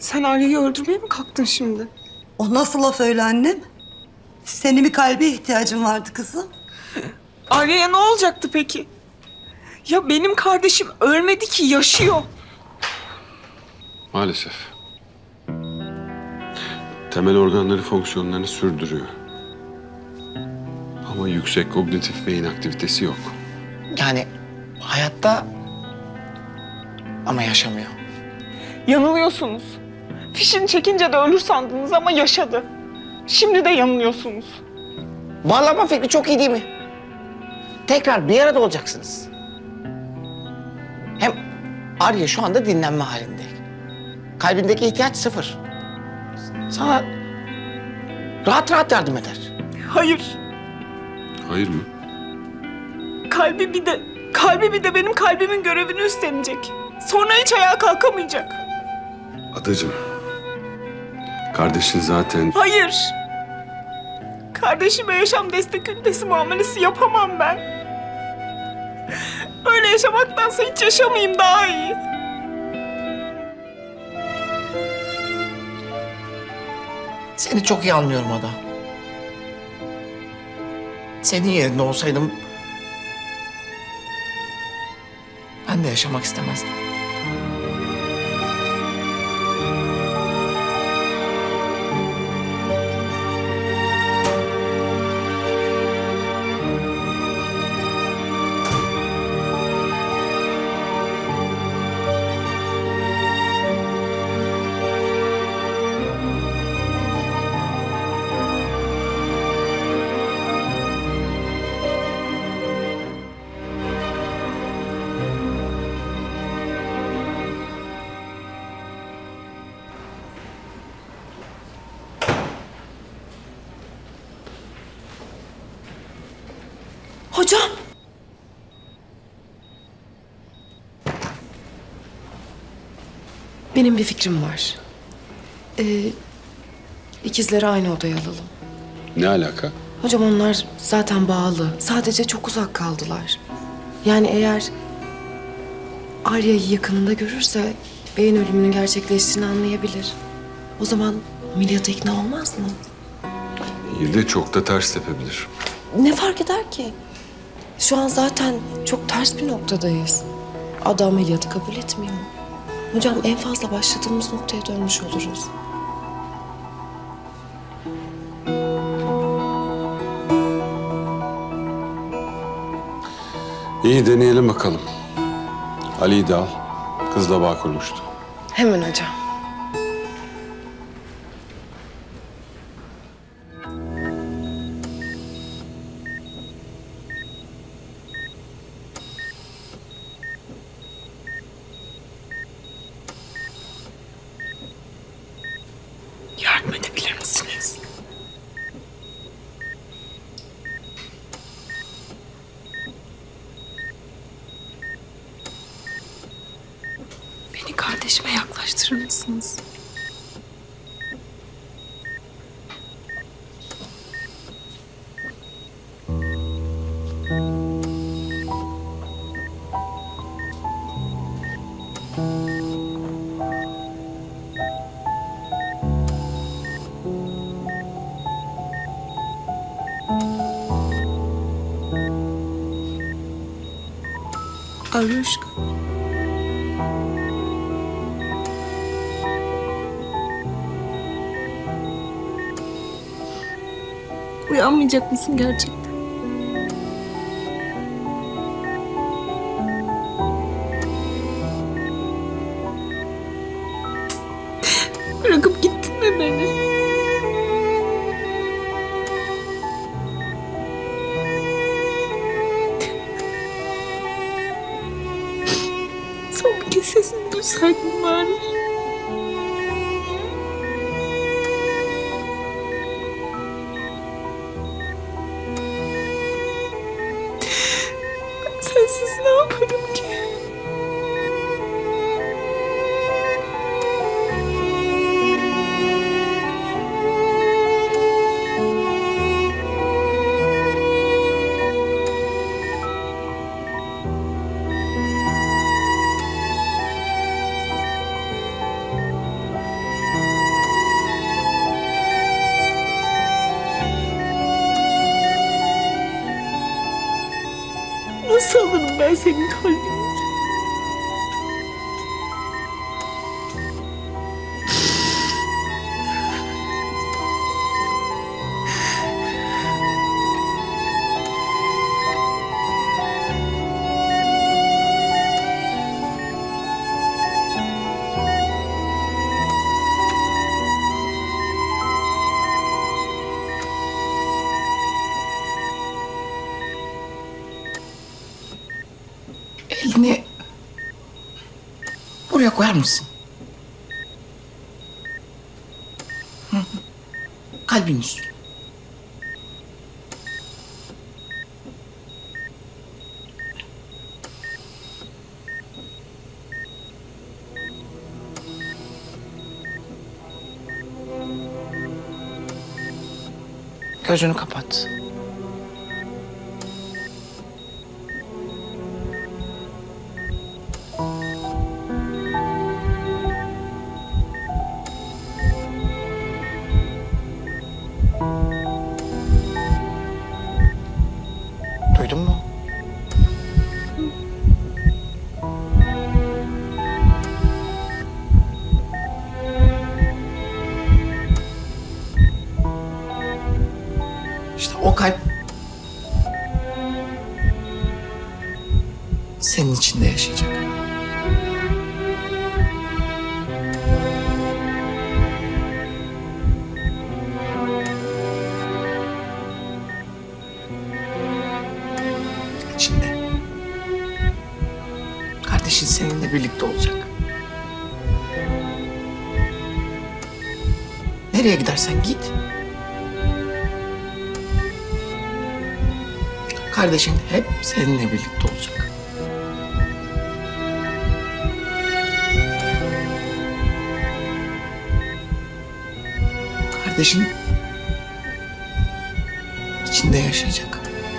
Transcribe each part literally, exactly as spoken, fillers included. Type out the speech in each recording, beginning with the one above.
Sen Arya'yı öldürmeye mi kalktın şimdi? O nasıl laf öyle annem? Senin bir kalbe ihtiyacın vardı kızım. Arya'ya ne olacaktı peki? Ya benim kardeşim ölmedi ki, yaşıyor. Maalesef. Temel organları fonksiyonlarını sürdürüyor. Ama yüksek kognitif beyin aktivitesi yok. Yani hayatta ama yaşamıyor. Yanılıyorsunuz. Fişini çekince de ölür sandınız ama yaşadı. Şimdi de yanılıyorsunuz. Bağlanma fikri çok iyi değil mi? Tekrar bir arada olacaksınız. Hem Arya şu anda dinlenme halinde. Kalbindeki ihtiyaç sıfır. Sana rahat rahat yardım eder. Hayır. Hayır mı? Kalbi bir de, kalbi bir de benim kalbimin görevini üstlenecek. Sonra hiç ayağa kalkamayacak. Adacığım. Kardeşin zaten... Hayır. Kardeşime yaşam destek ünitesi muamelesi yapamam ben. Öyle yaşamaktansa hiç yaşamayayım daha iyi. Seni çok iyi anlıyorum Ada. Senin yerinde olsaydım ben de yaşamak istemezdim. Hocam. Benim bir fikrim var. Ee, ikizleri aynı odaya alalım. Ne alaka? Hocam onlar zaten bağlı. Sadece çok uzak kaldılar. Yani eğer Arya'yı yakınında görürse beyin ölümünün gerçekleştiğini anlayabilir. O zaman Milyat'a ikna olmaz mı? İyi de çok da ters tepebilir. Ne fark eder ki? Şu an zaten çok ters bir noktadayız. Ada ameliyatı kabul etmiyor. Hocam en fazla başladığımız noktaya dönmüş oluruz. İyi deneyelim bakalım. Ali'yi de al. Kızla bağ kurmuştu. Hemen hocam. Yardım edebilir misiniz? Beni kardeşime yaklaştırır mısınız? Aryuşka. Uyanmayacak mısın gerçekten? Bırakıp gittin mi beni? Son bir kez sesini duysaydın bari. Ben sensiz ne yaparım ki? alırım ben senin kalbini. Elini buraya koyar mısın? Hı hı. Kalbin üstüne. Gözünü kapat. Duydun mu? İşte o kalp senin içinde yaşayacak. İçinde. Kardeşin seninle birlikte olacak. Nereye gidersen git. Kardeşin hep seninle birlikte olacak. Kardeşin içinde yaşayacak.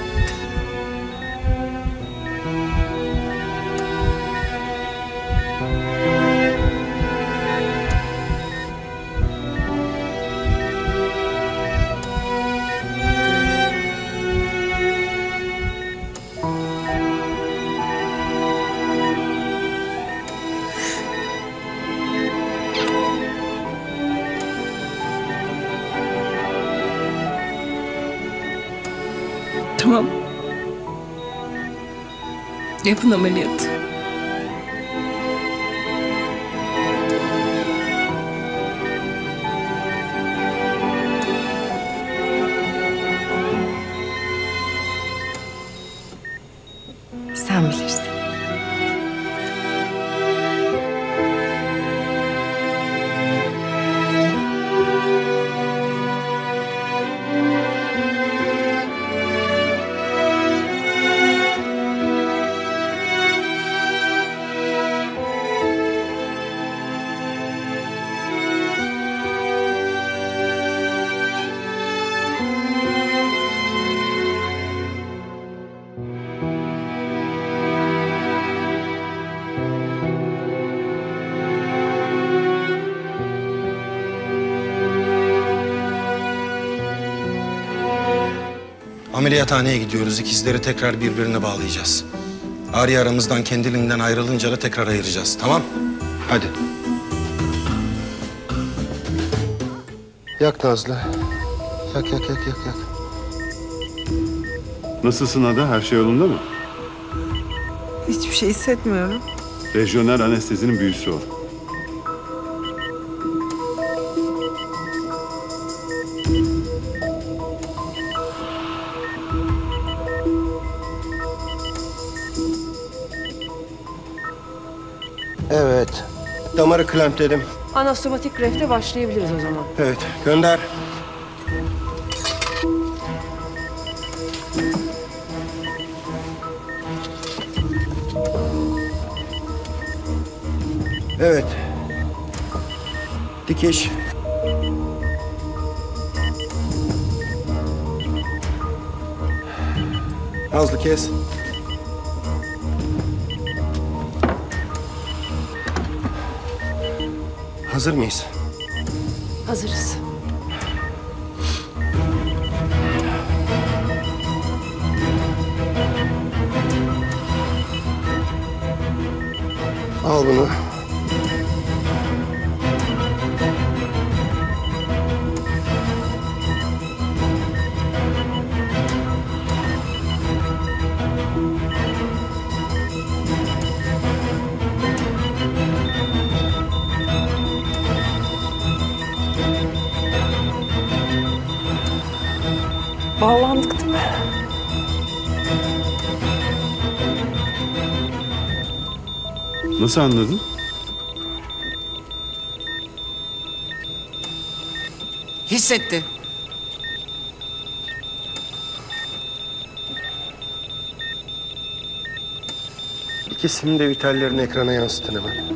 Tamam. Yapın ameliyatı. Sen bilirsin. Ameliyathaneye gidiyoruz. İkizleri tekrar birbirine bağlayacağız. Arya aramızdan kendiliğinden ayrılınca da tekrar ayıracağız. Tamam? Hadi. Yak Nazlı. Yak, yak, yak, yak, yak. Nasılsın Ada? Her şey yolunda mı? Hiçbir şey hissetmiyorum. Rejyonel anestezinin büyüsü o. Evet. Damarı klampledim. Anastomatik grefte başlayabiliriz o zaman. Evet. Gönder. Evet. Dikiş. Nazlı kes. Hazır mıyız? Hazırız. Al bunu. Bağlandık değil mi? Nasıl anladın? Hissetti. İkisinin de vitallerini ekrana yansıtın hemen.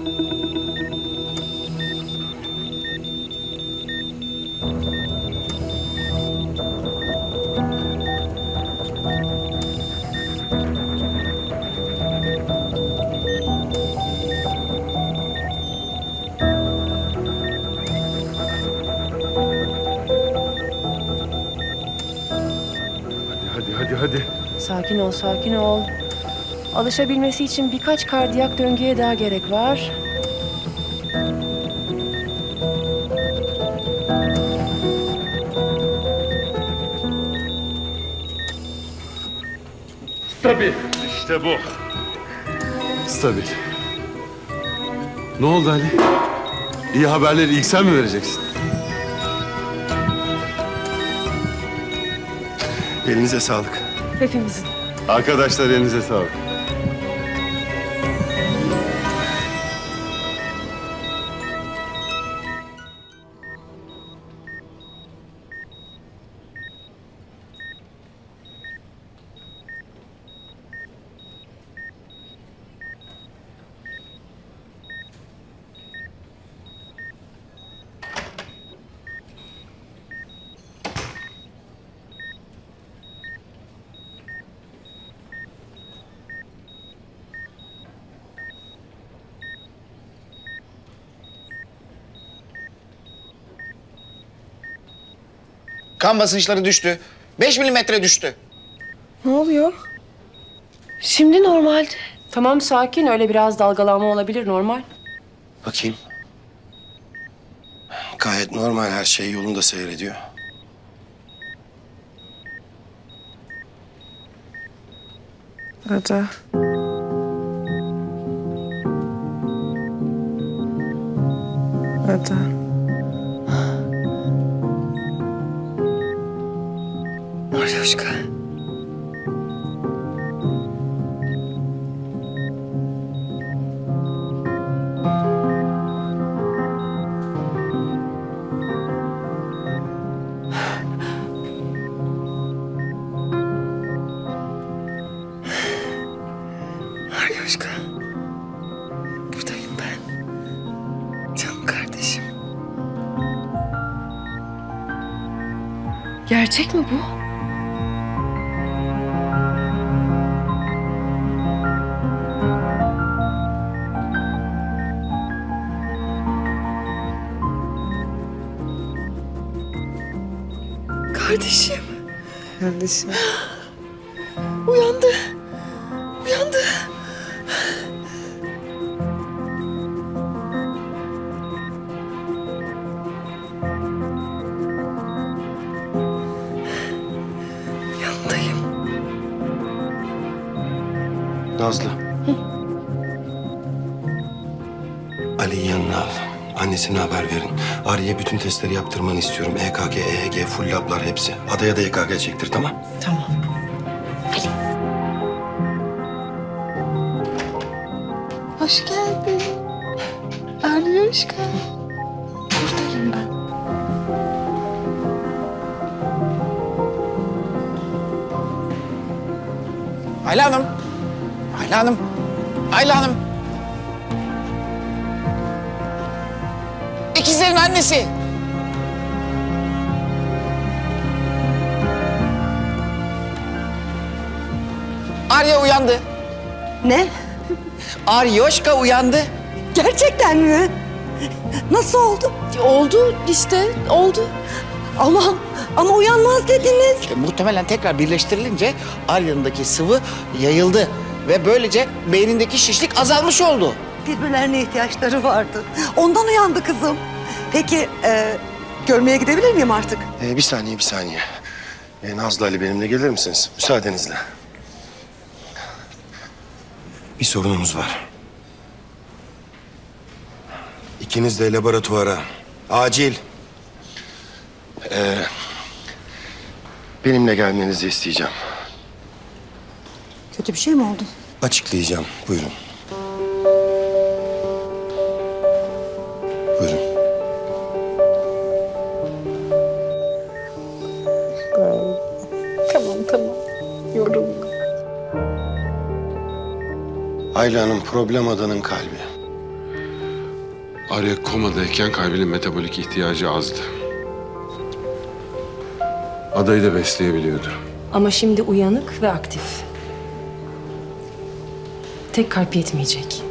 Hadi hadi hadi. Sakin ol, sakin ol. Alışabilmesi için birkaç kardiyak döngüye daha gerek var. Stabil. İşte bu. Stabil. Ne oldu Ali? İyi haberleri ilk sen mi vereceksin? Elinize sağlık. Hepimizin. Arkadaşlar elinize sağlık. Kan basınçları düştü. Beş milimetre düştü. Ne oluyor? Şimdi normalde. Tamam, sakin. Öyle biraz dalgalanma olabilir, normal. Bakayım. Gayet normal, her şey yolunda seyrediyor. Ada. Ada. Aryoşka. Aryoşka. Buradayım ben. Canım kardeşim. Gerçek mi bu? Kardeşim. Kardeşim. Uyandı. Uyandı. Yanındayım. Nazlı. Ali'yi yanına al. Annesine haber verin. Arya bütün testleri yaptırmanı istiyorum. E K G, E E G, full lablar hepsi. Adaya da E K G çektir, tamam? Tamam. Hoş geldin. Aryoşka. Buradayım ben. Ayla Hanım. Ayla Hanım. Ayla Hanım. İkizlerin annesi. Arya uyandı. Ne? Aryoşka uyandı. Gerçekten mi? Nasıl oldu? Oldu işte, oldu. Ama ama uyanmaz dediniz. E, muhtemelen tekrar birleştirilince Arya'ndaki sıvı yayıldı. Ve böylece beynindeki şişlik azalmış oldu. birbirlerine ihtiyaçları vardı. Ondan uyandı kızım. Peki e, görmeye gidebilir miyim artık? Ee, bir saniye, bir saniye. Ee, Nazlı Ali benimle gelir misiniz? Müsaadenizle. Bir sorunumuz var. İkiniz de laboratuvara. Acil. Ee, benimle gelmenizi isteyeceğim. Kötü bir şey mi oldu? Açıklayacağım. Buyurun. Buyurun. Tamam tamam. Yorulma. Ayla Hanım problem adanın kalbi. Arya komadayken kalbinin metabolik ihtiyacı azdı. Adayı da besleyebiliyordu. Ama şimdi uyanık ve aktif. Tek kalp yetmeyecek.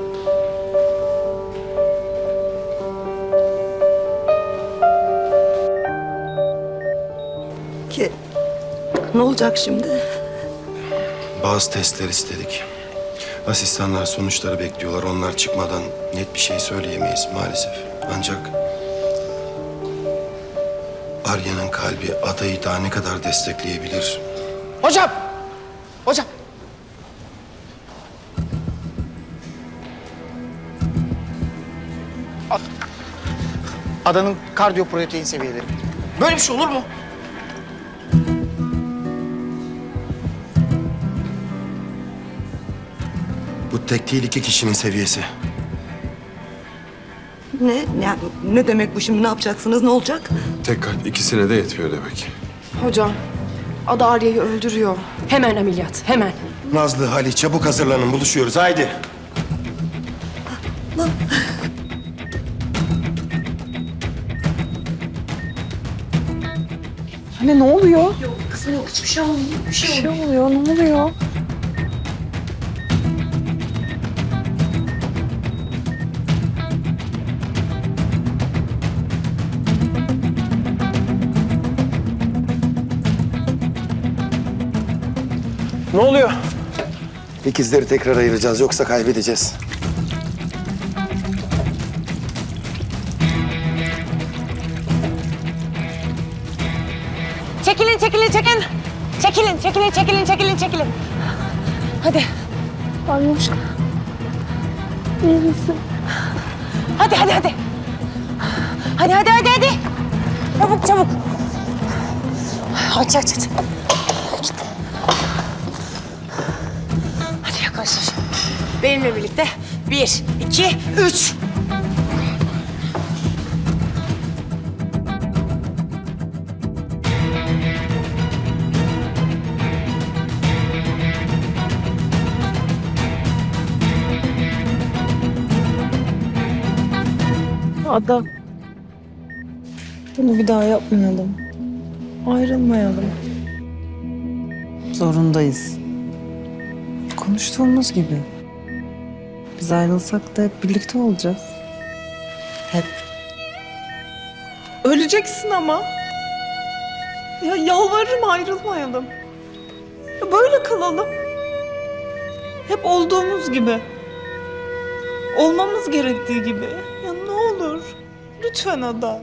Ki ne olacak şimdi? Bazı testler istedik. Asistanlar sonuçları bekliyorlar. Onlar çıkmadan net bir şey söyleyemeyiz maalesef. Ancak Arya'nın kalbi adayı daha ne kadar destekleyebilir? Hocam! Hocam! A- Adanın kardiyoprotein seviyeleri. Böyle bir şey olur mu? Bu tek değil iki kişinin seviyesi. Ne? Yani ne demek bu şimdi? Ne yapacaksınız? Ne olacak? Tek kalp ikisine de yetmiyor demek. Hocam, Ada Arya'yı öldürüyor. Hemen ameliyat, hemen. Nazlı, Halil çabuk hazırlanın. Buluşuyoruz. Haydi. Anne ne oluyor? Kızım yok, hiçbir şey olmuyor. Bir Bir şey oluyor. Ne oluyor? Ne oluyor? İkizleri tekrar ayıracağız yoksa kaybedeceğiz. Çekilin, çekilin, çekilin. Çekilin, çekilin, çekilin, çekilin, çekilin. Hadi. Anuşka. İyi misin? Hadi, hadi, hadi. Hadi, hadi, hadi, hadi. Çabuk, çabuk. Aç, aç, aç. Git. Hadi yaklaşır. Benimle birlikte. Bir, iki, üç. Ada. Bunu bir daha yapmayalım. Ayrılmayalım. Zorundayız. Konuştuğumuz gibi. Biz ayrılsak da hep birlikte olacağız. Hep. Öleceksin ama. Ya yalvarırım ayrılmayalım. Ya böyle kalalım. Hep olduğumuz gibi. Olmamız gerektiği gibi. Ya ne olur. Lütfen Ada.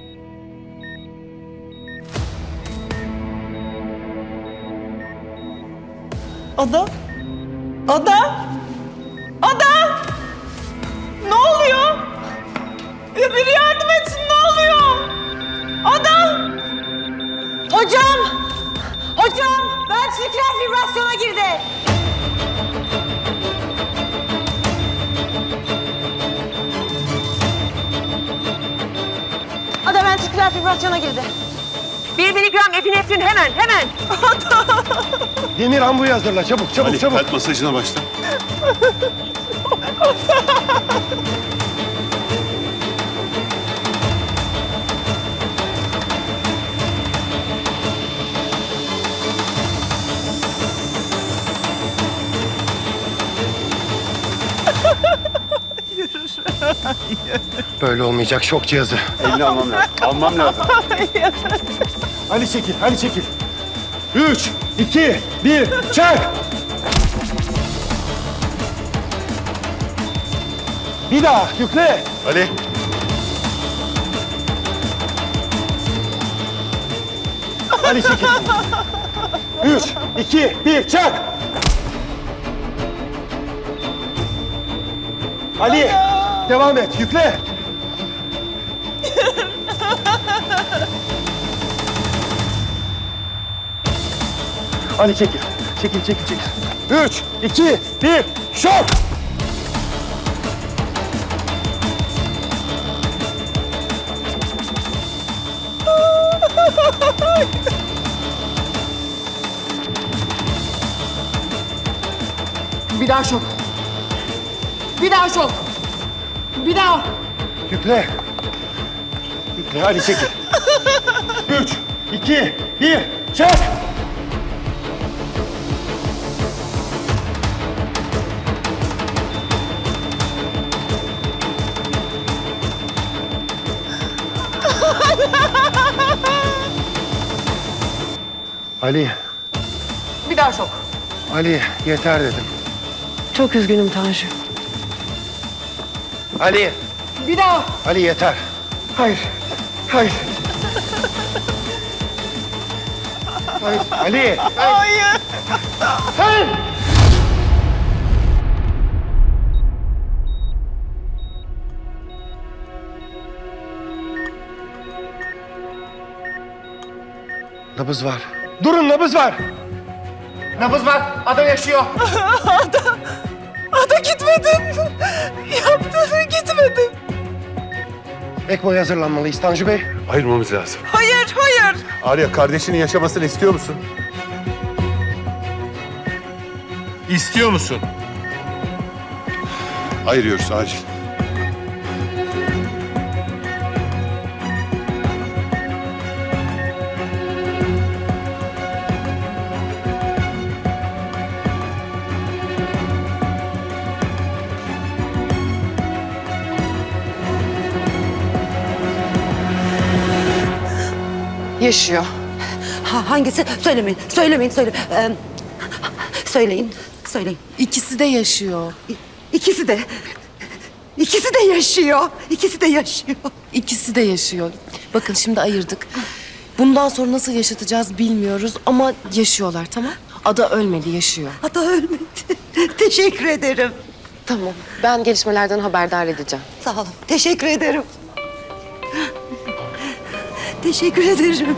Ada? Ada? Ada! Ne oluyor? Ya biri yardım etsin, ne oluyor? Ada! Hocam! Hocam! Ventriküler fibrasyona girdi. Ada ventriküler fibrasyona girdi. Bir miligram epinefrin hemen, hemen. Demir ambuyu hazırla. Çabuk, çabuk, Ali, çabuk. kalp masajına başla. Böyle olmayacak. Şok cihazı. Elini almam lazım. Almam lazım. Ali çekil, Ali çekil. Üç, iki, bir, çak! Bir daha yükle. Ali. Ali çekil. Üç, iki, bir, çak. Ali, devam et, yükle. Ali çekil, çekil, çekil, çekil. Üç, iki, bir, şok. Bir daha şok. Bir daha şok. Bir daha. Yükle. Yükle, Ali çekil. Üç, iki, bir, çak. Ali, Bir daha şok. Ali yeter dedim. Çok üzgünüm Tanju. Ali, Bir daha. Ali yeter. Hayır, hayır. Hayır, Ali. Hayır. Hayır. Nabız var. Durun, nabız var. Nabız var. Ada yaşıyor. Ada, Ada gitmedin. Yaptığını gitmedin. Ek boy hazırlanmalıyız Tanju Bey. Ayırmamız lazım. Hayır, hayır. Arya, kardeşinin yaşamasını istiyor musun? İstiyor musun? Ayırıyoruz acil. Yaşıyor. Ha, hangisi? Söylemeyin, söylemeyin, söyle. Ee, söyleyin, söyleyin. İkisi de yaşıyor. İ- İkisi de, ikisi de yaşıyor. İkisi de yaşıyor. İkisi de yaşıyor. Bakın şimdi ayırdık. Bundan sonra nasıl yaşatacağız bilmiyoruz ama yaşıyorlar, tamam? Ada ölmedi, yaşıyor. Ada ölmedi. Teşekkür ederim. Tamam. Ben gelişmelerden haberdar edeceğim. Sağ olun. Teşekkür ederim. Teşekkür ederim.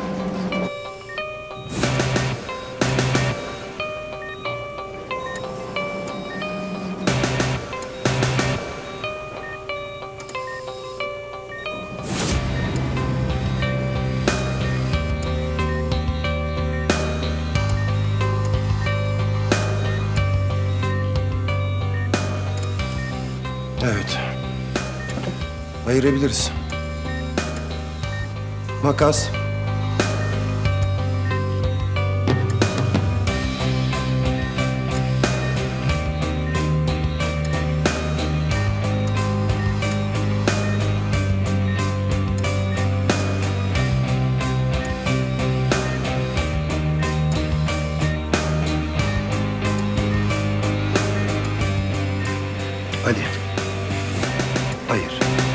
Evet. Ayırabiliriz. Makas. Ali. Hayır.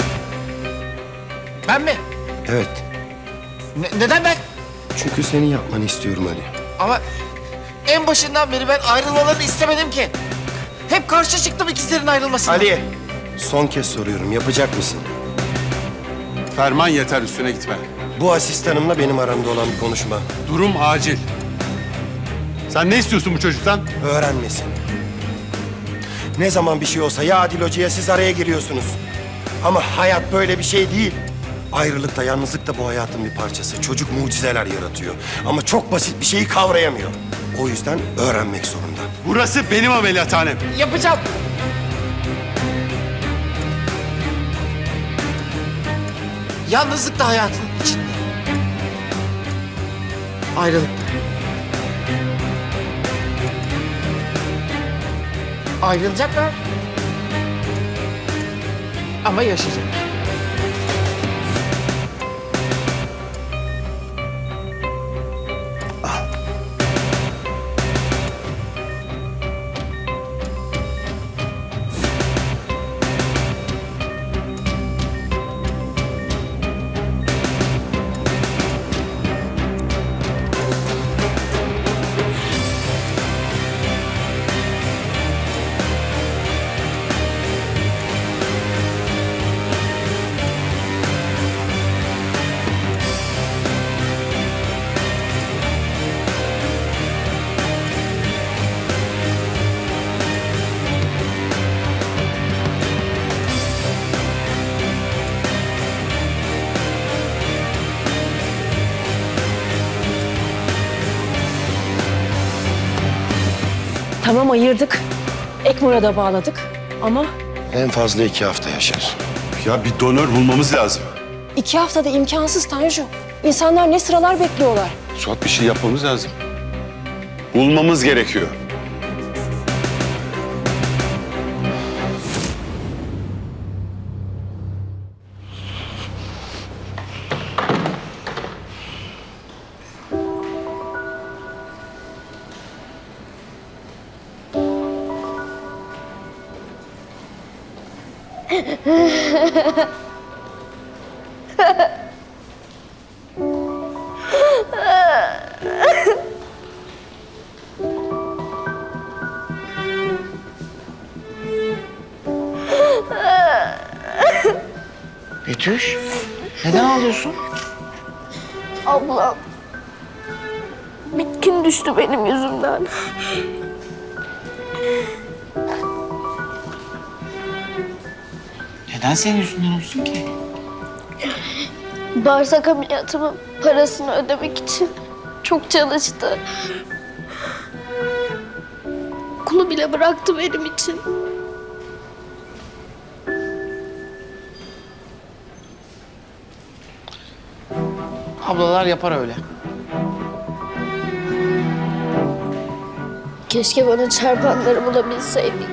Ben mi? Evet. Ne- neden ben? Çünkü senin yapmanı istiyorum Ali. Ama en başından beri ben ayrılmalarını istemedim ki. Hep karşı çıktım ikizlerin ayrılmasına. Ali. Son kez soruyorum. Yapacak mısın? Ferman yeter, üstüne gitme. Bu asistanımla benim aramda olan bir konuşma. Durum acil. Sen ne istiyorsun bu çocuktan? Öğrenmesin. Ne zaman bir şey olsa ya Adil Hoca'ya siz araya giriyorsunuz. Ama hayat böyle bir şey değil. Ayrılık da yalnızlık da bu hayatın bir parçası. Çocuk mucizeler yaratıyor. Ama çok basit bir şeyi kavrayamıyor. O yüzden öğrenmek zorunda. Burası benim ameliyathanem. Yapacağım. Yalnızlık da hayatın içinde. Ayrılık da. Ayrılacaklar. Ama yaşayacak. Tamam ayırdık. ECMO'ya da bağladık. Ama En fazla iki hafta yaşar. Ya bir donör bulmamız lazım. iki haftada imkansız Tanju. İnsanlar ne sıralar bekliyorlar. Suat bir şey yapmamız lazım. Bulmamız gerekiyor. Betüş, neden ağlıyorsun? Ablam. Bitkin düştü benim yüzümden. Neden senin yüzünden olsun ki? Bağırsak ameliyatımın parasını ödemek için çok çalıştı. Okulu bile bıraktı benim için. Ablalar yapar öyle. Keşke bana çarpanları bulabilseydik.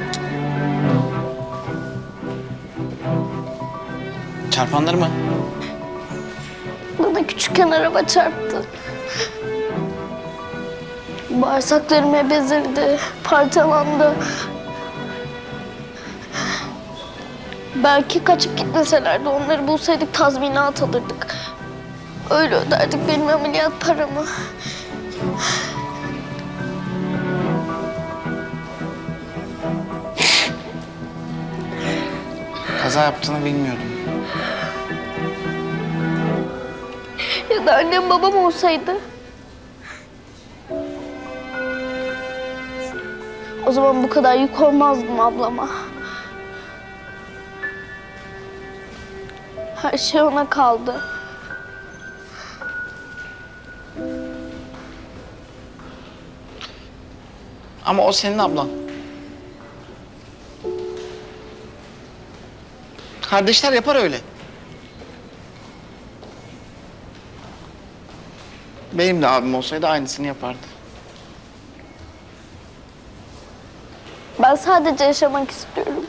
Çarpanları mı? Bana küçükken araba çarptı. Bağırsaklarım hep ezildi, parçalandı. Belki kaçıp gitmeselerdi, onları bulsaydık tazminat alırdık. Öyle öderdik benim ameliyat paramı. Kaza yaptığını bilmiyordum. Ya da annem babam olsaydı. O zaman bu kadar yük olmazdım ablama. Her şey ona kaldı. Ama o senin ablan. Kardeşler yapar öyle. Benim de abim olsaydı aynısını yapardı. Ben sadece yaşamak istiyorum.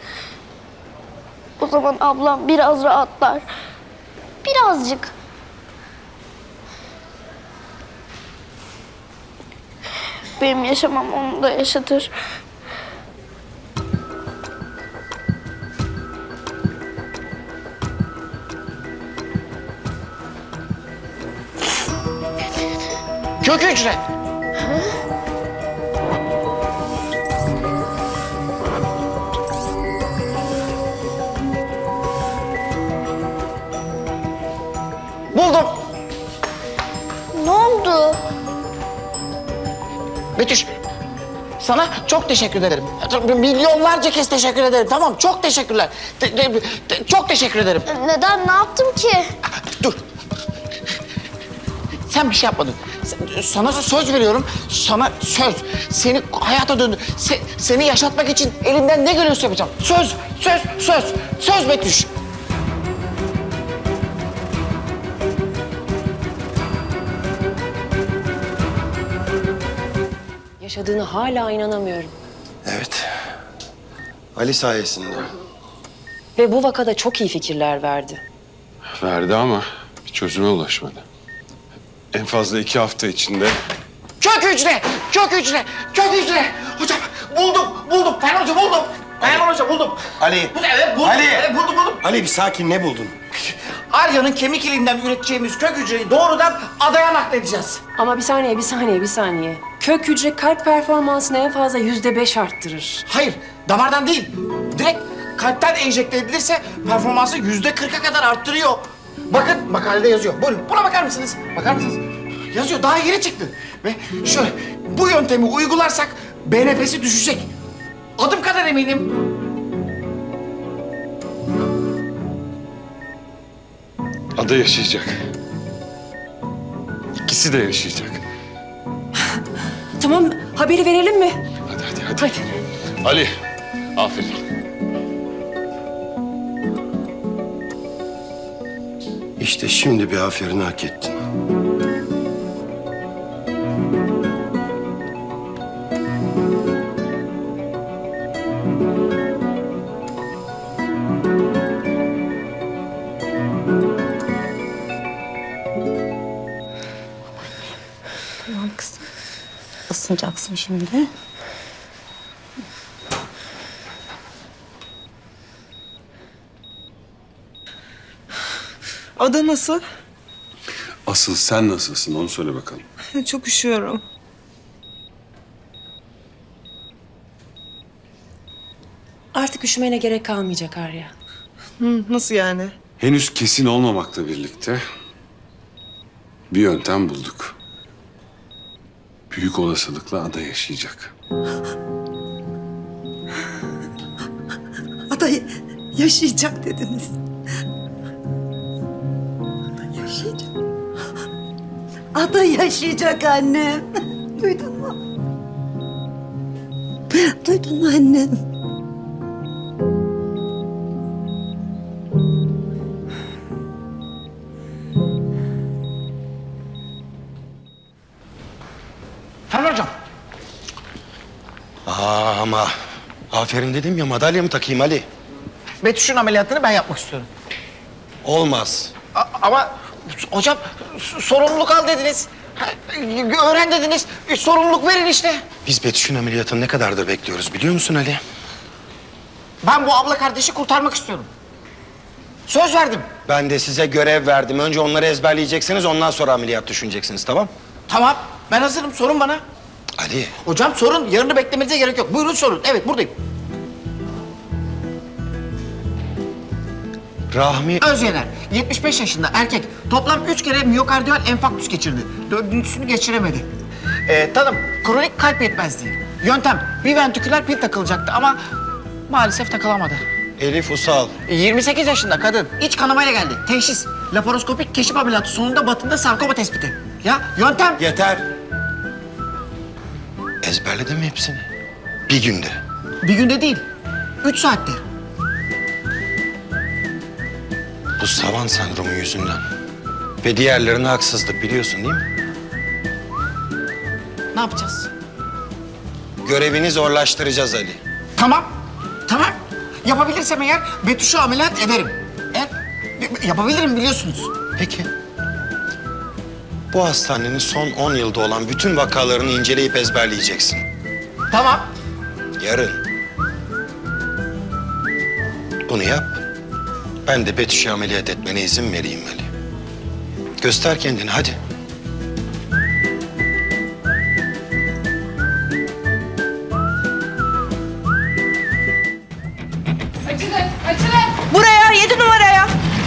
O zaman ablam biraz rahatlar. Birazcık. Benim yaşamam onu da yaşatır. Kök hücre. Buldum. Ne oldu? Betüş, sana çok teşekkür ederim. Milyonlarca kez teşekkür ederim. Tamam, çok teşekkürler. Te- te- te- çok teşekkür ederim. Neden? Ne yaptım ki? Dur. Sen bir şey yapmadın. Sen- Sana söz veriyorum. Sana söz. Seni hayata döndür. Se- seni yaşatmak için elimden ne geliyorsa yapacağım. Söz, söz, söz. Söz Betüş. yaşadığını hala inanamıyorum. Evet. Ali sayesinde. Ve bu vakada çok iyi fikirler verdi. Verdi ama bir çözüme ulaşmadı. En fazla iki hafta içinde Kök hücre, kök hücre, kök hücre. Hocam buldum, buldum. Ferman Hoca buldum. Ferman Hoca buldum. Ali. Evet buldum. Ali. Evet, buldum, buldum. Ali bir sakin, ne buldun? Arya'nın kemik iliğinden üreteceğimiz kök hücreyi doğrudan adaya nakledeceğiz. Ama bir saniye, bir saniye, bir saniye. Kök hücre kalp performansını en fazla yüzde beş arttırır. Hayır, damardan değil. Direkt kalpten enjekte edilirse performansı yüzde kırka kadar arttırıyor. Bakın makalede yazıyor. Buyurun, buna bakar mısınız? Bakar mısınız? Yazıyor, daha yeni çıktı. Ve şöyle, bu yöntemi uygularsak B N P'si düşecek. Adım kadar eminim. Ada yaşayacak. İkisi de yaşayacak. Tamam, haberi verelim mi? Hadi hadi. Hadi. Ali, aferin. İşte şimdi bir aferin hak ettin. Tamam kızım. Isınacaksın şimdi. Ada nasıl? Asıl sen nasılsın onu söyle bakalım. Çok üşüyorum. Artık üşümene gerek kalmayacak Arya. Hı, nasıl yani? Henüz kesin olmamakla birlikte bir yöntem bulduk. Büyük olasılıkla Ada yaşayacak. Ada yaşayacak dediniz. Ada yaşayacak. Ada yaşayacak annem. Duydun mu? Duydun mu annem? Ferman hocam. Aa, ama aferin dedim ya, madalya mı takayım Ali? Betüş'ün ameliyatını ben yapmak istiyorum. Olmaz. A- ama hocam s- sorumluluk al dediniz. Ha, öğren dediniz. E, sorumluluk verin işte. Biz Betüş'ün ameliyatını ne kadardır bekliyoruz biliyor musun Ali? Ben bu abla kardeşi kurtarmak istiyorum. Söz verdim. Ben de size görev verdim. Önce onları ezberleyeceksiniz, ondan sonra ameliyat düşüneceksiniz, tamam? Tamam, ben hazırım. Sorun bana. Ali. Hocam sorun. Yarını beklemenize gerek yok. Buyurun sorun. Evet, buradayım. Rahmi... Özyener, yetmiş beş yaşında erkek. Toplam üç kere miyokardiyal enfarktüs geçirdi. Dördüncüsünü geçiremedi. Ee, tanım, kronik kalp yetmezliği. Yöntem, bir ventriküler pil takılacaktı ama maalesef takılamadı. Elif Usal. yirmi sekiz yaşında kadın. İç kanamayla geldi. Teşhis, laparoskopik keşif ameliyatı sonunda batında sarkoma tespiti. Ya yöntem... Yeter. Ezberledin mi hepsini? Bir günde. Bir günde değil, üç saatte. Bu savan sendromu yüzünden. Ve diğerlerine haksızlık biliyorsun değil mi? Ne yapacağız? Görevini zorlaştıracağız Ali. Tamam, tamam. Yapabilirsem eğer Betüş'ü ameliyat ederim. Eğer yapabilirim biliyorsunuz. Peki. Bu hastanenin son on yılda olan bütün vakalarını inceleyip ezberleyeceksin. Tamam. Yarın. Bunu yap. Ben de Betüş'ü ameliyat etmene izin vereyim Ali. Göster kendini hadi. Açılın, açılın. Buraya, yedi numaraya.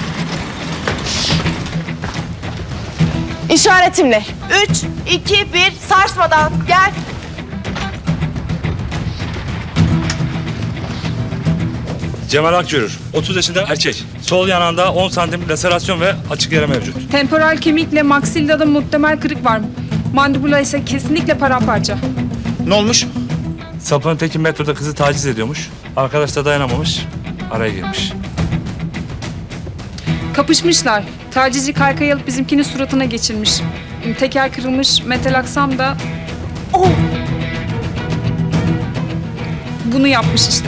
İşaretimle. Üç, iki, bir, sarsmadan. Gel. Cemal Akçörür, otuz yaşında erkek. Sol yanağında on santim laserasyon ve açık yara mevcut. Temporal kemikle maksillada muhtemel kırık var. Mandibula ise kesinlikle paramparça. Ne olmuş? Sapığın teki metroda kızı taciz ediyormuş. Arkadaş da dayanamamış, araya girmiş. Kapışmışlar. Tacizci kaykayı alıp bizimkinin suratına geçirmiş. Teker kırılmış, metal aksam da... Oh! Bunu yapmış işte.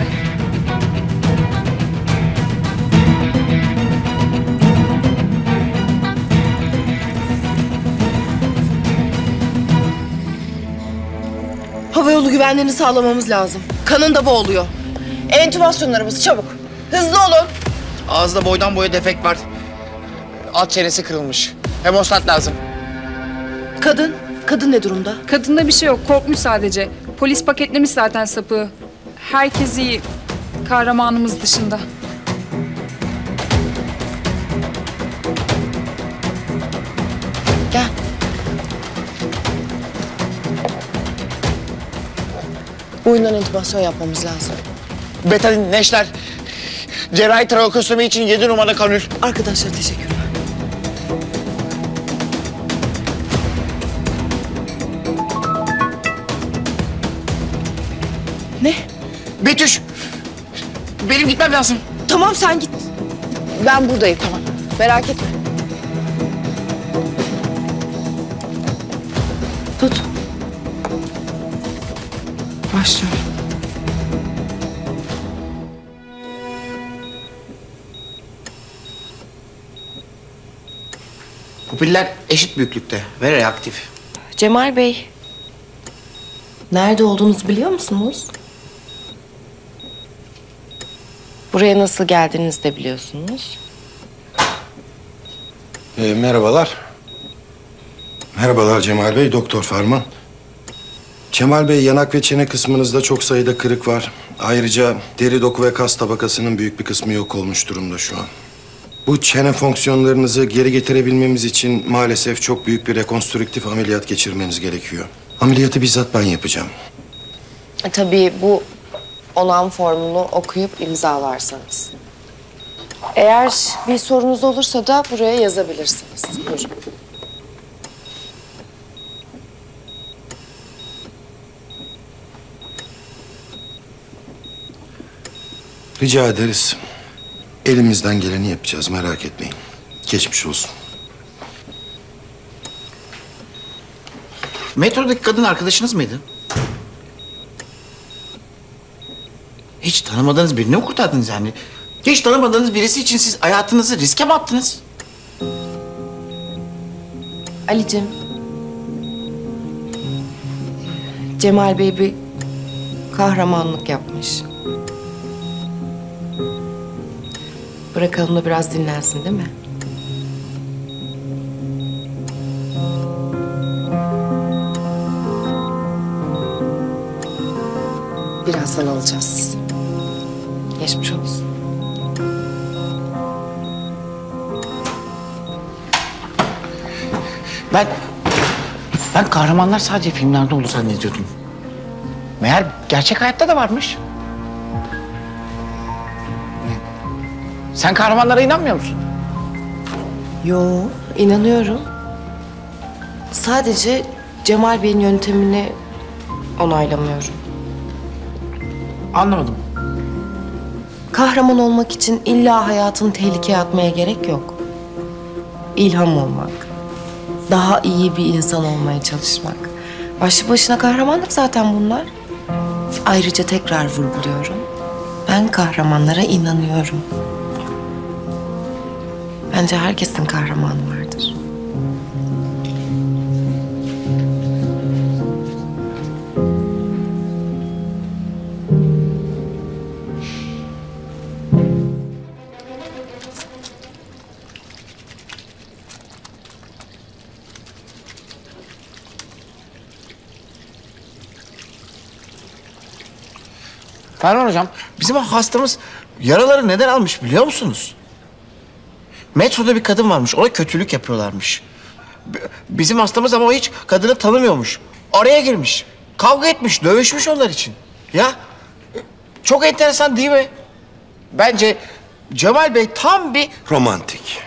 Havayolu güvenliğini sağlamamız lazım. Kanın da boğuluyor. Entübasyonlarımız çabuk. Hızlı olun. Ağızda boydan boya defekt var. Alt çenesi kırılmış. Hemostat lazım. Kadın, kadın ne durumda? Kadında bir şey yok, korkmuş sadece. Polis paketlemiş zaten sapığı. Herkes iyi. Kahramanımız dışında. Gel. Boyundan entübasyon yapmamız lazım. Betalin, neşter. Cerrahi trakostomi için yedi numara kanül. Arkadaşlar teşekkürler. Ne? Betüş! Benim gitmem lazım. Tamam sen git. Ben buradayım tamam. Merak etme. Tut. Başlıyorum. Pupiller eşit büyüklükte ve reaktif. Cemal Bey. Nerede olduğunuzu biliyor musunuz? Buraya nasıl geldiğinizi de biliyorsunuz. Ee, merhabalar. Merhabalar Cemal Bey, Doktor Ferman. Cemal Bey, yanak ve çene kısmınızda çok sayıda kırık var. Ayrıca deri, doku ve kas tabakasının büyük bir kısmı yok olmuş durumda şu an. Bu çene fonksiyonlarınızı geri getirebilmemiz için maalesef çok büyük bir rekonstrüktif ameliyat geçirmeniz gerekiyor. Ameliyatı bizzat ben yapacağım. E, tabii bu onan formunu okuyup imzalarsanız. Eğer bir sorunuz olursa da buraya yazabilirsiniz. Buyurun. Rica ederiz. Elimizden geleni yapacağız, merak etmeyin. Geçmiş olsun. Metrodaki kadın arkadaşınız mıydı? Hiç tanımadığınız birini mi kurtardınız yani? Hiç tanımadığınız birisi için siz hayatınızı riske mi attınız? Ali'cim. Cemal Bey bir kahramanlık yapmış. Bırakalım da biraz dinlensin değil mi? Birazdan alacağız sizi. Geçmiş olsun. Ben... Ben kahramanlar sadece filmlerde olur zannediyordum. Meğer gerçek hayatta da varmış. Sen kahramanlara inanmıyor musun? Yo, inanıyorum. Sadece Cemal Bey'in yöntemini onaylamıyorum. Anlamadım. Kahraman olmak için illa hayatını tehlikeye atmaya gerek yok. İlham olmak, daha iyi bir insan olmaya çalışmak. Başlı başına kahramanlık zaten bunlar. Ayrıca tekrar vurguluyorum. Ben kahramanlara inanıyorum. Bence herkesin kahramanı vardır. Ferman hocam, bizim o hastamız yaraları neden almış biliyor musunuz? Metroda bir kadın varmış, ona kötülük yapıyorlarmış. B- Bizim hastamız ama o hiç kadını tanımıyormuş. Araya girmiş, kavga etmiş, dövüşmüş onlar için. Ya, çok enteresan değil mi? Bence Cemal Bey tam bir... Romantik.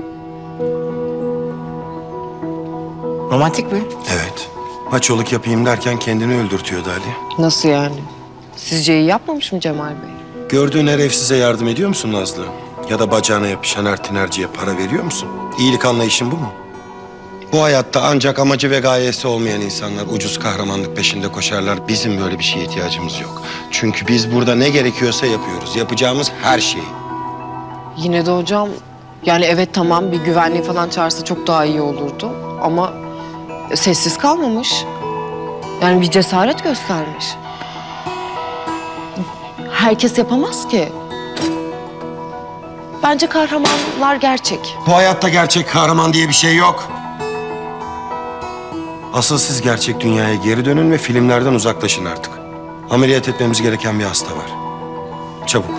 Romantik mi? Evet. Maçoluk yapayım derken kendini öldürtüyordu Ali. Nasıl yani? Sizce iyi yapmamış mı Cemal Bey? Gördüğün her ev size yardım ediyor musun Nazlı? Ya da bacağına yapışan her tinerciye para veriyor musun? İyilik anlayışın bu mu? Bu hayatta ancak amacı ve gayesi olmayan insanlar ucuz kahramanlık peşinde koşarlar. Bizim böyle bir şeye ihtiyacımız yok. Çünkü biz burada ne gerekiyorsa yapıyoruz. Yapacağımız her şeyi. Yine de hocam, yani evet tamam bir güvenliği falan çağırsa çok daha iyi olurdu. Ama sessiz kalmamış. Yani bir cesaret göstermiş. Herkes yapamaz ki. Bence kahramanlar gerçek. Bu hayatta gerçek kahraman diye bir şey yok. Asıl siz gerçek dünyaya geri dönün ve filmlerden uzaklaşın artık. Ameliyat etmemiz gereken bir hasta var. Çabuk.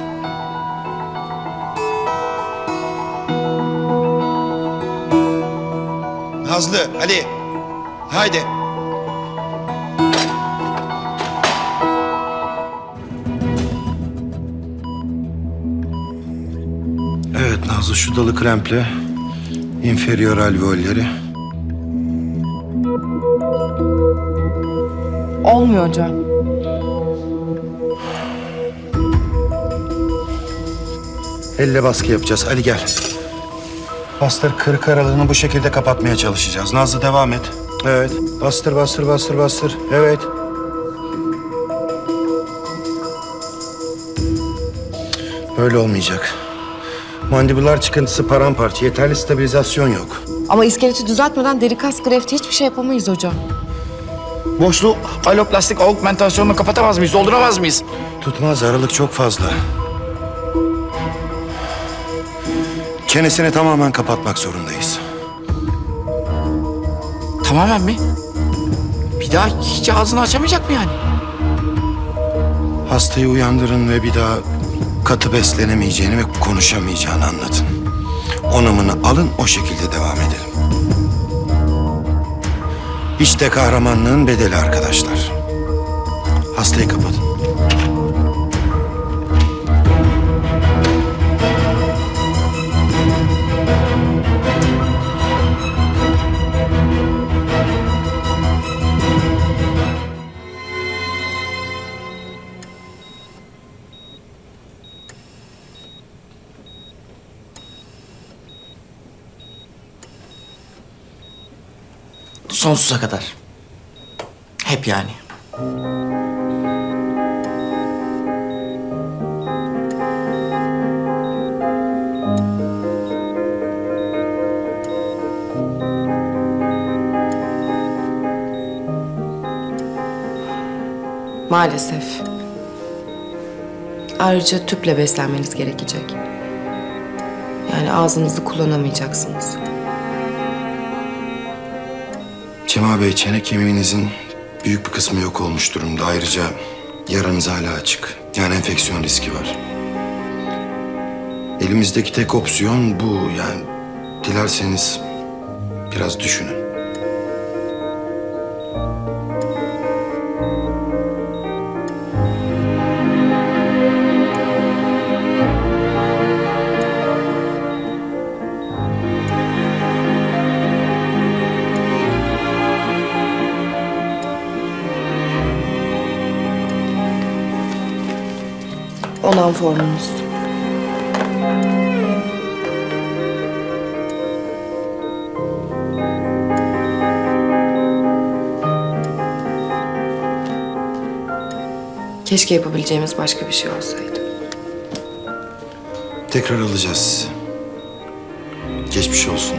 Nazlı, Ali. Haydi. Evet Nazlı, şu dalı kremple inferior alveolleri. Olmuyor hocam. Elle baskı yapacağız. Ali gel. Bastır, kırık aralığını bu şekilde kapatmaya çalışacağız. Nazlı devam et. Evet. Bastır, bastır, bastır, bastır. Evet. Böyle olmayacak. Mandibular çıkıntısı paramparça. Yeterli stabilizasyon yok. Ama iskeleti düzeltmeden deri kas grefti hiçbir şey yapamayız hocam. Boşluğu aloplastik augmentasyonla kapatamaz mıyız? Dolduramaz mıyız? Tutmaz, aralık çok fazla. Çenesini tamamen kapatmak zorundayız. Tamamen mi? Bir daha hiç ağzını açamayacak mı yani? Hastayı uyandırın ve bir daha katı beslenemeyeceğini ve konuşamayacağını anlatın. Onamını alın, o şekilde devam edelim. İşte kahramanlığın bedeli arkadaşlar. Hastayı kapatın. Sonsuza kadar. Hep yani. Maalesef. Ayrıca tüple beslenmeniz gerekecek. Yani ağzınızı kullanamayacaksınız. Cemal Bey, çene kemiğinizin büyük bir kısmı yok olmuş durumda. Ayrıca yaranız hala açık. Yani enfeksiyon riski var. Elimizdeki tek opsiyon bu. Yani dilerseniz biraz düşünün. Onan formunuz. Keşke yapabileceğimiz başka bir şey olsaydı. Tekrar alacağız sizi. Geçmiş olsun.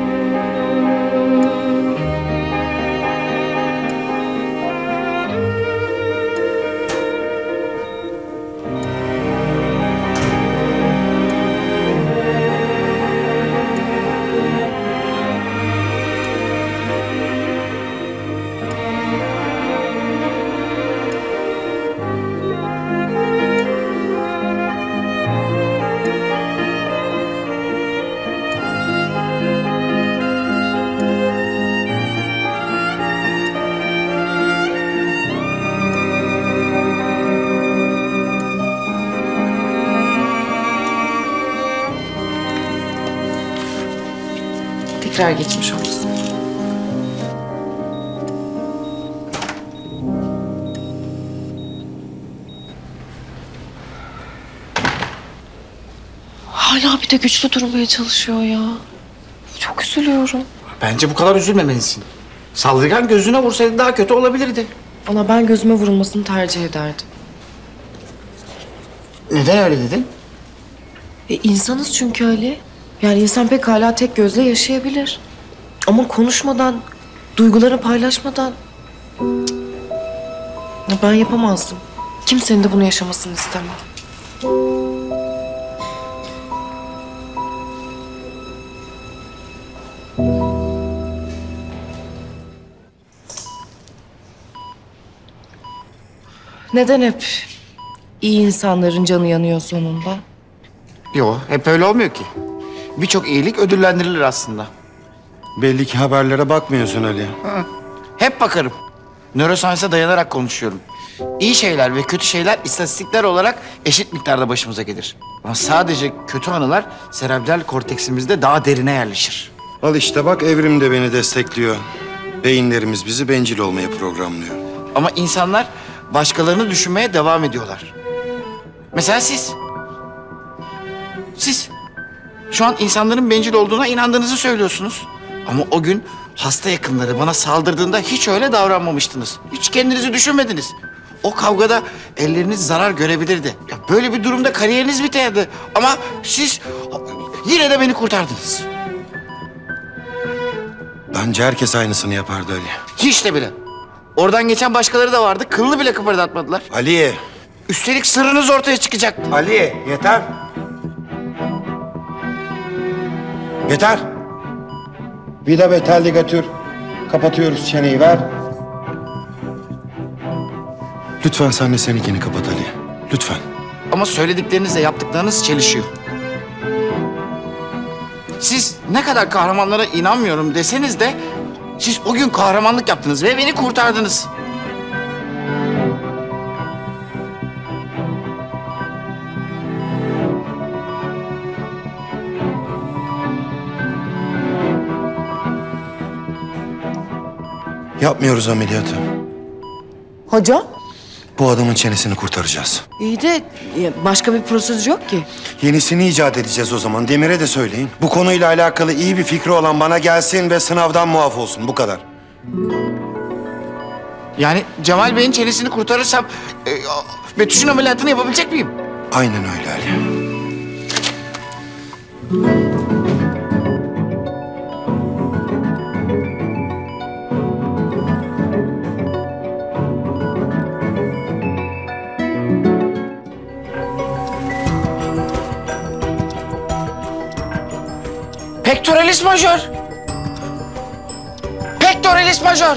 Tekrar geçmiş olsun. Hala bir de güçlü durmaya çalışıyor ya. Çok üzülüyorum. Bence bu kadar üzülmemelisin. Saldırgan gözüne vursaydı daha kötü olabilirdi. Ona ben gözüme vurulmasını tercih ederdim. Neden öyle dedin? E insanız çünkü Ali. Yani insan pekala tek gözle yaşayabilir. Ama konuşmadan, duygularını paylaşmadan... Cık. Ya ben yapamazdım. Kimsenin de bunu yaşamasını istemem. Neden hep iyi insanların canı yanıyor sonunda? Yok, hep öyle olmuyor ki. Birçok iyilik ödüllendirilir aslında. Belli ki haberlere bakmıyorsun Ali. Hı. Hep bakarım. Nörosayense dayanarak konuşuyorum. İyi şeyler ve kötü şeyler istatistikler olarak eşit miktarda başımıza gelir. Ama sadece kötü anılar serebral korteksimizde daha derine yerleşir. Al işte bak, evrim de beni destekliyor. Beyinlerimiz bizi bencil olmaya programlıyor. Ama insanlar başkalarını düşünmeye devam ediyorlar. Mesela siz. Siz şu an insanların bencil olduğuna inandığınızı söylüyorsunuz. Ama o gün hasta yakınları bana saldırdığında hiç öyle davranmamıştınız. Hiç kendinizi düşünmediniz. O kavgada elleriniz zarar görebilirdi. Ya böyle bir durumda kariyeriniz biterdi. Ama siz yine de beni kurtardınız. Bence herkes aynısını yapardı Ali. Hiç de bile. Oradan geçen başkaları da vardı. Kılını bile kıpırdatmadılar. Ali. Üstelik sırrınız ortaya çıkacaktı. Ali yeter. Yeter. Vida ve tel ligatür. Kapatıyoruz çeneyi ver. Lütfen sen de seninkini kapat Ali. Lütfen. Ama söylediklerinizle yaptıklarınız çelişiyor. Siz ne kadar kahramanlara inanmıyorum deseniz de siz o gün kahramanlık yaptınız ve beni kurtardınız. Yapmıyoruz ameliyatı. Hocam? Bu adamın çenesini kurtaracağız. İyi de başka bir prosedür yok ki. Yenisini icat edeceğiz o zaman. Demir'e de söyleyin. Bu konuyla alakalı iyi bir fikri olan bana gelsin ve sınavdan muaf olsun. Bu kadar. Yani Cemal Bey'in çenesini kurtarırsam e, Betüş'ün ameliyatını yapabilecek miyim? Aynen öyle Ali. Pectoralis majör. Pectoralis majör.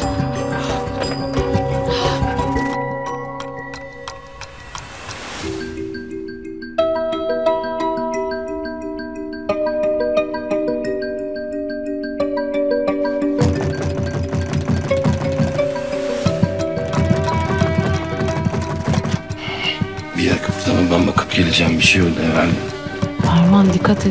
Bir dakika, tamam ben bakıp geleceğim. Bir şey oldu herhalde. Arman dikkat et.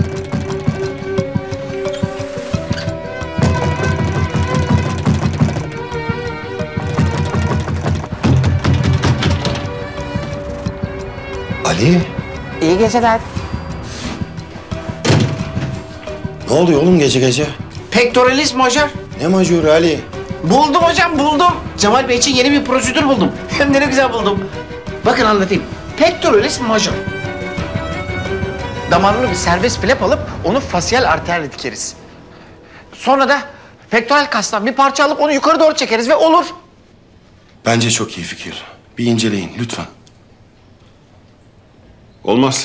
Ali. İyi geceler. Ne oluyor oğlum gece gece? Pectoralis majör. Ne majörü Ali? Buldum hocam, buldum. Cemal Bey için yeni bir prosedür buldum. Hem de ne güzel buldum. Bakın anlatayım. Pectoralis majör. Damarlı bir serbest flap alıp onu fasyal arterle dikeriz. Sonra da pektoral kastan bir parça alıp onu yukarı doğru çekeriz ve olur. Bence çok iyi fikir. Bir inceleyin lütfen. Olmaz.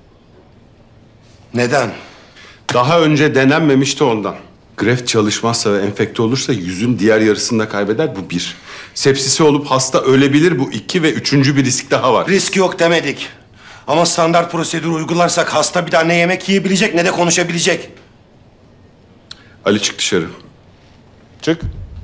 Neden? Daha önce denenmemişti ondan. Greft çalışmazsa ve enfekte olursa yüzün diğer yarısını da kaybeder. Bu bir. Sepsisi olup hasta ölebilir. Bu iki ve üçüncü bir risk daha var. Risk yok demedik. Ama standart prosedür uygularsak hasta bir daha ne yemek yiyebilecek ne de konuşabilecek. Ali çık dışarı. Çık.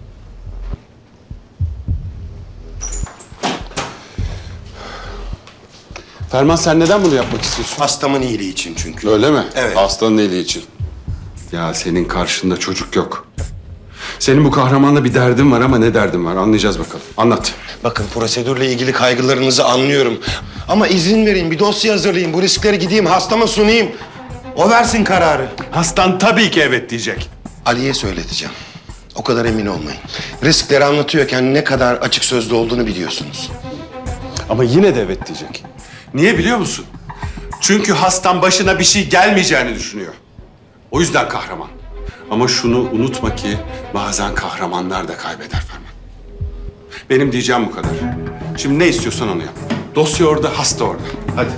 Ferman sen neden bunu yapmak istiyorsun? Hastamın iyiliği için çünkü. Öyle mi? Evet. Hastanın iyiliği için. Ya senin karşında çocuk yok. Senin bu kahramanla bir derdin var ama ne derdin var anlayacağız bakalım. Anlat. Bakın prosedürle ilgili kaygılarınızı anlıyorum. Ama izin verin bir dosya hazırlayayım. Bu riskleri gideyim hastama sunayım. O versin kararı. Hastan tabii ki evet diyecek. Ali'ye söyleteceğim. O kadar emin olmayın. Riskleri anlatıyorken ne kadar açık sözlü olduğunu biliyorsunuz. Ama yine de evet diyecek. Niye biliyor musun? Çünkü hastan başına bir şey gelmeyeceğini düşünüyor. O yüzden kahraman. Ama şunu unutma ki bazen kahramanlar da kaybeder Ferman. Benim diyeceğim bu kadar. Şimdi ne istiyorsan onu yap. Dosya orada, hasta orada. Hadi.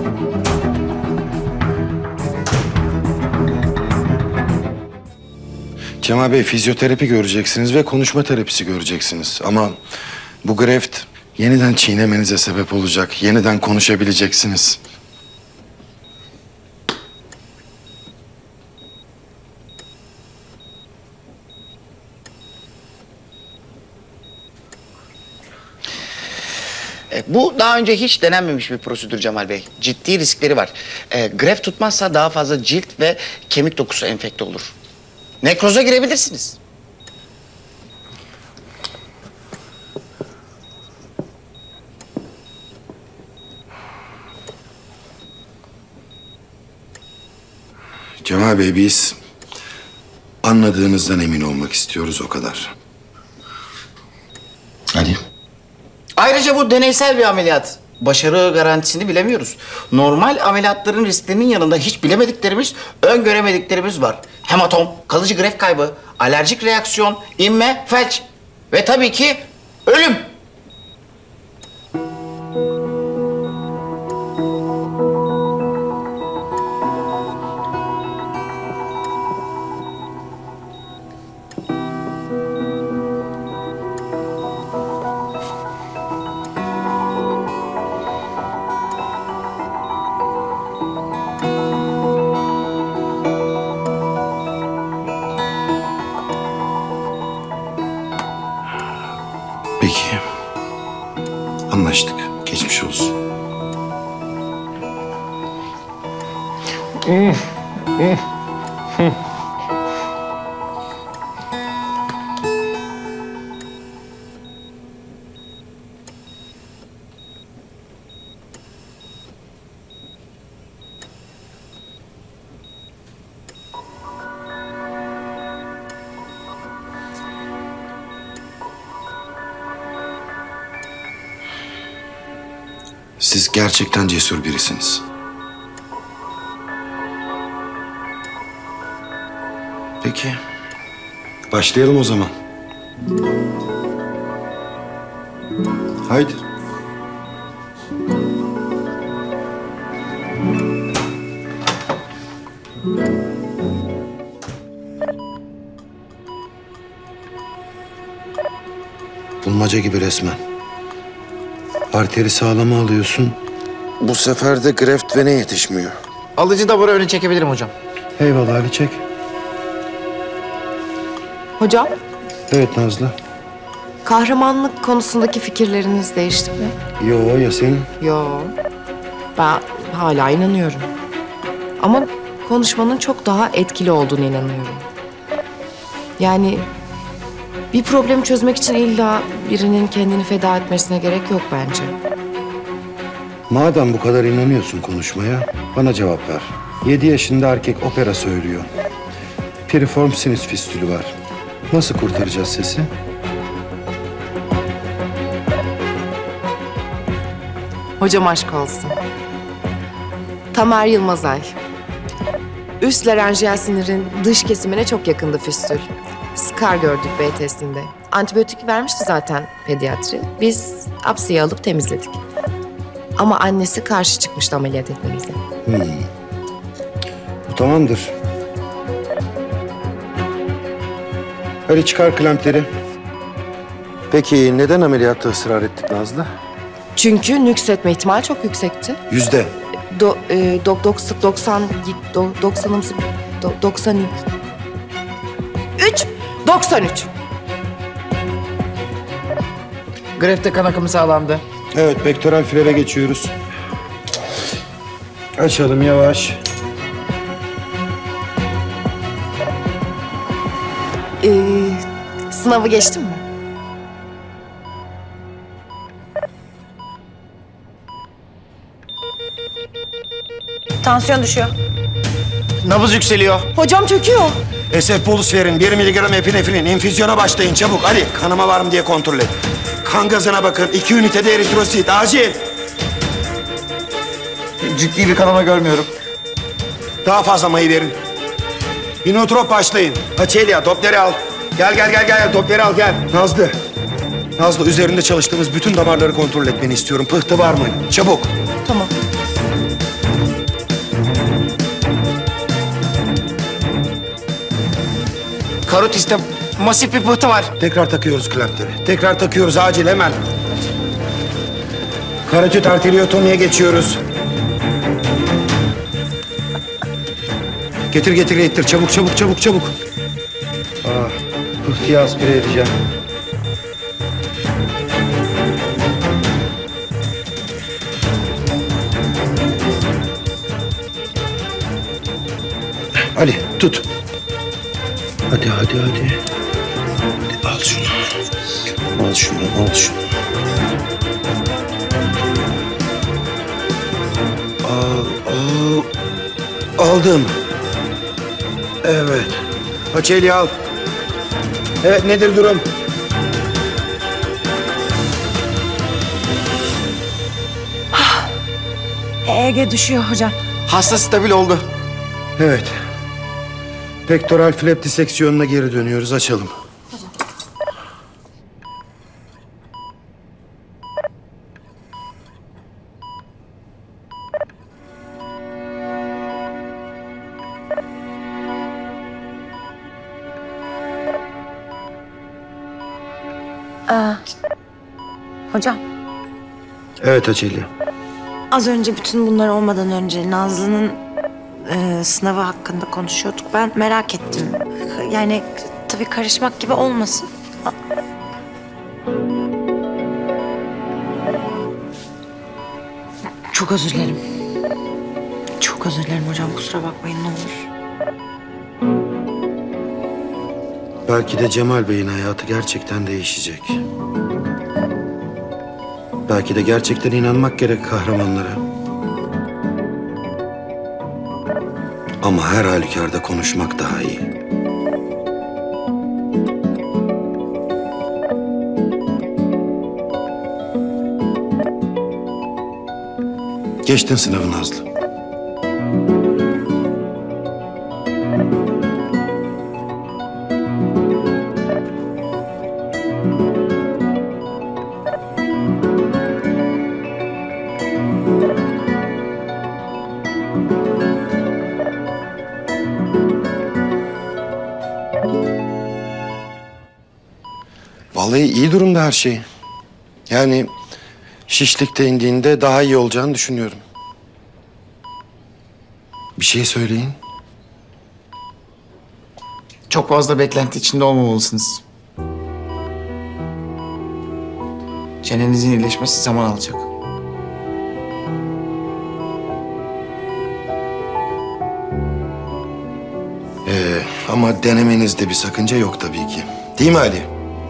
Cemal Bey fizyoterapi göreceksiniz ve konuşma terapisi göreceksiniz. Ama bu greft yeniden çiğnemenize sebep olacak. Yeniden konuşabileceksiniz. E, bu daha önce hiç denenmemiş bir prosedür Cemal Bey. Ciddi riskleri var. E, greft tutmazsa daha fazla cilt ve kemik dokusu enfekte olur. Nekroza girebilirsiniz. Cemal Bey, biz anladığınızdan emin olmak istiyoruz, o kadar. Hadi. Ayrıca bu deneysel bir ameliyat. Başarı garantisini bilemiyoruz. Normal ameliyatların risklerinin yanında hiç bilemediklerimiz, öngöremediklerimiz var. Hematom, kalıcı gref kaybı, alerjik reaksiyon, inme, felç ve tabii ki ölüm. Peki. Anlaştık. Geçmiş olsun. Siz gerçekten cesur birisiniz. Peki. Başlayalım o zaman. Haydi. Bulmaca gibi resmen. Arteri sağlama alıyorsun. Bu sefer de greft vene yetişmiyor. Alıcı damarı öne çekebilirim hocam. Eyvallah Ali, çek. Hocam, Evet Nazlı. kahramanlık konusundaki fikirleriniz değişti mi? Yo, ya senin? Yo. Ben hala inanıyorum. Ama konuşmanın çok daha etkili olduğunu inanıyorum. Yani bir problemi çözmek için illa birinin kendini feda etmesine gerek yok bence. Madem bu kadar inanıyorsun konuşmaya, bana cevap ver. Yedi yaşında erkek opera söylüyor. Piriform sinüs fistülü var. Nasıl kurtaracağız sesi? Hocam aşk olsun. Tamer Yılmazay. Üst larenjiyel sinirin dış kesimine çok yakındı fistül. Skar gördük B testinde. Antibiyotik vermişti zaten pediatri. Biz apsiyi alıp temizledik. Ama annesi karşı çıkmıştı ameliyat etmemize. Hmm. Bu tamamdır. Hadi çıkar klempleri. Peki neden ameliyatta ısrar ettik Nazlı? Çünkü nüksetme ihtimali çok yüksekti. Yüzde. Do, e, dok, dok, doksan, do, doksanımsı, do, doksan üç, doksan üç. Grefte kan akımı sağlandı. Evet, pektoral filere geçiyoruz. Açalım yavaş. Ee, sınavı geçtin mi? Tansiyon düşüyor. Nabız yükseliyor. Hocam çöküyor. Esefbolus verin, bir miligram epinefrin. İnfüzyona başlayın çabuk. Hadi kanama var mı diye kontrol et. Kan gazına bakın. İki ünitede eritrosit. Acil. Ciddi bir kanama görmüyorum. Daha fazla mayı verin. Inotrop başlayın. Açelya, Doppler'i al. Gel gel gel gel. Doppler'i al gel. Nazlı. Nazlı, üzerinde çalıştığımız bütün damarları kontrol etmeni istiyorum. Pıhtı var mı? Çabuk. Tamam. Karotiste masif bir pıhtı var. Tekrar takıyoruz klempleri. Tekrar takıyoruz acil hemen. Karotit arteriotomiye geçiyoruz. Getir getir getir. Çabuk çabuk çabuk çabuk. Ah, pıhtıyı aspire edeceğim. Ali tut. Hadi hadi hadi. Hadi al şunu. Al şunu al şunu. Al al. Aldım. Evet. Açeli al. Evet, nedir durum? E G düşüyor hocam. Hasta stabil oldu. Evet. Pektoral flap diseksiyonuna geri dönüyoruz. Açalım. Aa, hocam. Evet Açeli. Az önce bütün bunlar olmadan önce Nazlı'nın e, sınavı hakkında konuşuyorduk. Ben merak ettim. Yani tabii karışmak gibi olmasın. Çok özür dilerim. Çok özür dilerim hocam. Kusura bakmayın ne olur. Belki de Cemal Bey'in hayatı gerçekten değişecek. Belki de gerçekten inanmak gerek kahramanlara. Ama her halükarda konuşmak daha iyi. Geçtin sınavı Nazlı. Vallahi iyi durumda her şey. Yani şişlikte indiğinde daha iyi olacağını düşünüyorum. Bir şey söyleyin. Çok fazla beklenti içinde olmamalısınız. Çenenizin iyileşmesi zaman alacak. Ee, ama denemenizde bir sakınca yok tabii ki. Değil mi Ali?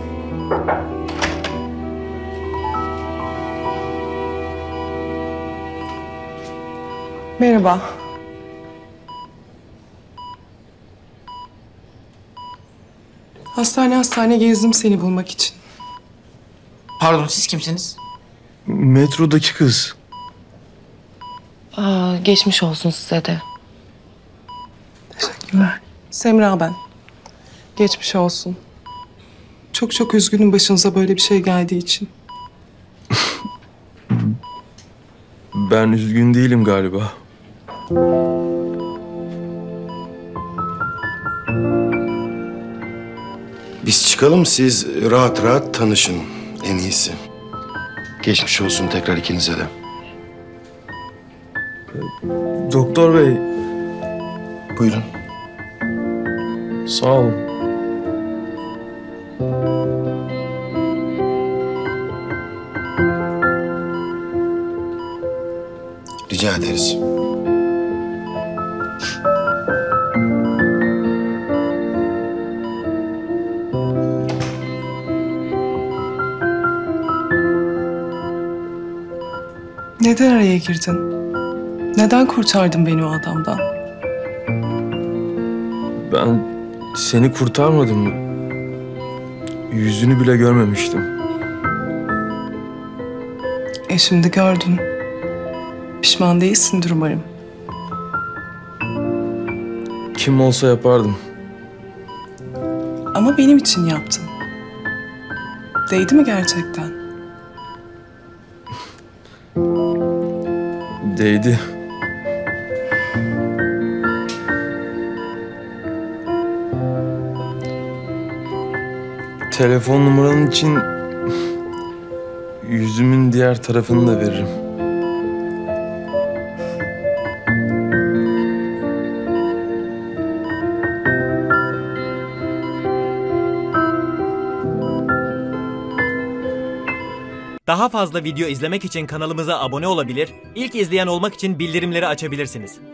Merhaba. Hastane hastane gezdim seni bulmak için. Pardon, siz kimsiniz? Metrodaki kız. Aa, geçmiş olsun size de. Teşekkürler. Semra ben. Geçmiş olsun. Çok çok üzgünüm başınıza böyle bir şey geldiği için. Ben üzgün değilim galiba. Biz çıkalım, siz rahat rahat tanışın en iyisi. Geçmiş olsun tekrar ikinize de. Doktor bey. Buyurun. Sağ olun. Rica ederiz. Neden araya girdin? Neden kurtardın beni o adamdan? Ben seni kurtarmadım mı? Yüzünü bile görmemiştim. E şimdi gördün. Pişman değilsindir umarım. Kim olsa yapardım. Ama benim için yaptın. Değdi mi gerçekten? Değdi. Telefon numaranın için yüzümün diğer tarafını da veririm. Daha fazla video izlemek için kanalımıza abone olabilir, ilk izleyen olmak için bildirimleri açabilirsiniz.